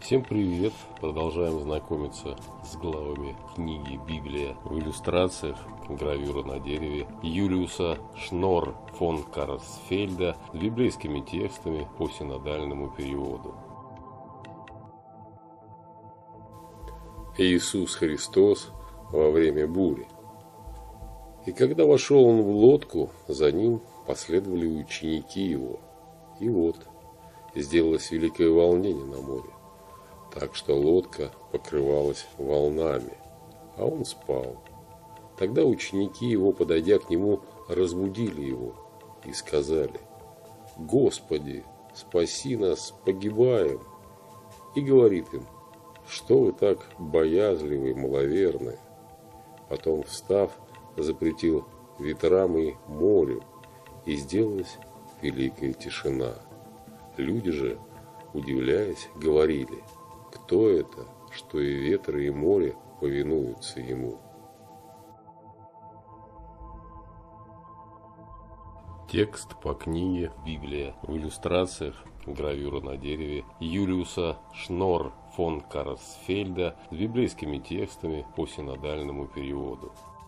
Всем привет! Продолжаем знакомиться с главами книги «Библия» в иллюстрациях, гравюра на дереве Юлиуса Шнор фон Карсфельда с библейскими текстами по синодальному переводу. Иисус Христос во время бури. И когда вошел он в лодку, за ним последовали ученики его. И вот, сделалось великое волнение на море, так что лодка покрывалась волнами, а он спал. Тогда ученики его, подойдя к нему, разбудили его и сказали: «Господи, спаси нас, погибаем!» И говорит им: «Что вы так боязливы и маловерны?» Потом, встав, запретил ветрам и морю, и сделалась великая тишина. Люди же, удивляясь, говорили: «Кто это, что и ветры, и море повинуются ему?» Текст по книге «Библия» в иллюстрациях, гравюра на дереве Юлиуса Шнор фон Карсфельда с библейскими текстами по синодальному переводу.